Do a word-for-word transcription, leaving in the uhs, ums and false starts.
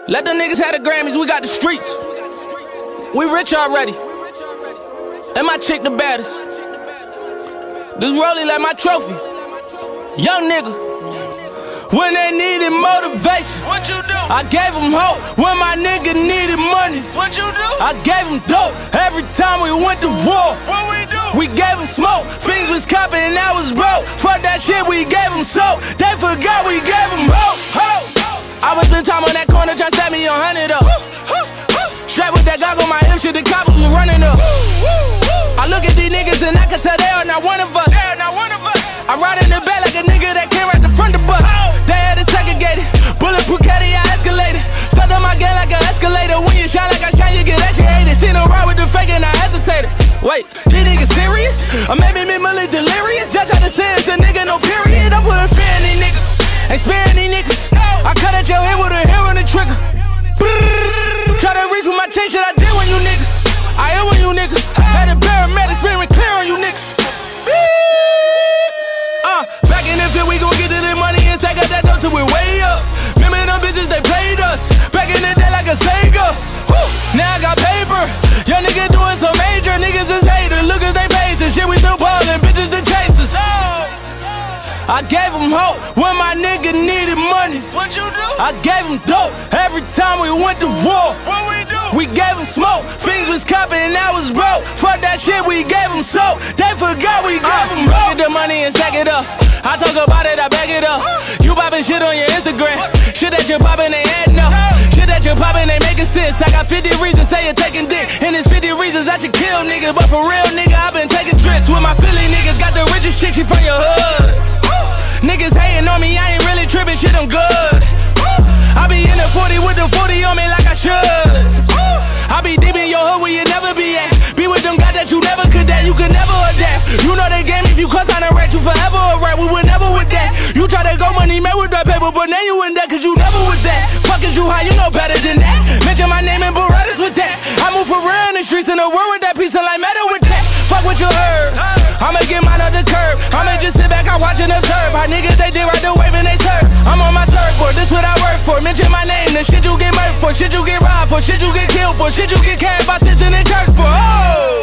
Let them niggas have the Grammys, we got the streets. We rich already. And my chick the baddest. This rollie like my trophy. Young nigga. When they needed motivation, what you do? I gave them hope. When my nigga needed money, what you do? I gave them dope. Every time we went to war, what we do? We gave them smoke. Things was copping and I was broke. Fuck that shit, we gave them soap. They forgot we gave them hope. Hope. I was spend time on that corner trying to set me on hundred up. Straight with that goggle, my hip shit, the coppers was running up. I look at these niggas and I can tell they are not one of us. They are not one of us. I ride in the back like a nigga that came right the front the bus. They had it segregated. Bulletproof caddy, I escalated. Stuck on my game like an escalator. When you shine like I shine, you get educated. Seen them ride with the fake and I hesitated. Wait, these niggas serious? Or maybe me really delirious? Just try to say it's a nigga, no period. I'm putting fear in these niggas. Ain't sparing these niggas. I cut at your head with a hair on the trigger. Try to reach with my chain, shit I did when you niggas. I am when you niggas. Had a paramedic spinning clear on you niggas. Uh, back in the field, we gon' get to the money and take out that dough till we way up. Remember them bitches, they played us. Back in the day like a Sega. Woo. Now I got paper. Young nigga doing so major. Niggas is haters. Look at they faces. Shit, we still ballin'. Bitches the chasers. I gave them hope when my nigga needed money. What you do? I gave them dope. Every time we went to war, what we do? We gave them smoke. Things was copping and I was broke. Fuck that shit, we gave them soap. They forgot we gave them hope. Get the money and stack it up. I talk about it, I back it up. You poppin' shit on your Instagram. Shit that you poppin' ain't adding up. Shit that you poppin' ain't making sense. I got fifty reasons say you're taking dick. And it's fifty reasons I should kill niggas. But for real, nigga, I been taking trips with my Philly niggas. Got the richest chick, she from your hood. Niggas hating on me, I ain't really trippin', shit, I'm good. I be in the forty with the forty on me like I should. I be deep in your hood where you never be at. Be with them guys that you never could that, you could never adapt. You know the game, if you cuss on a rat, you forever a rat. We were never with that. You try to go money made with that paper, but now you in that, cause you never with that. Fuck is you high, you know better than that. Mention my name and Berettas with that. I move for real in the streets in the world with that piece of like matter with that. Fuck what you heard. I'ma get mine on the curb. I'ma just sit back, I watch and observe. How niggas they did right the wave and they serve. I'm on my surfboard, this what I work for. Mention my name, the shit you get murked for, shit you get robbed for, shit you get killed for, shit you get carried by this in the church for. Oh!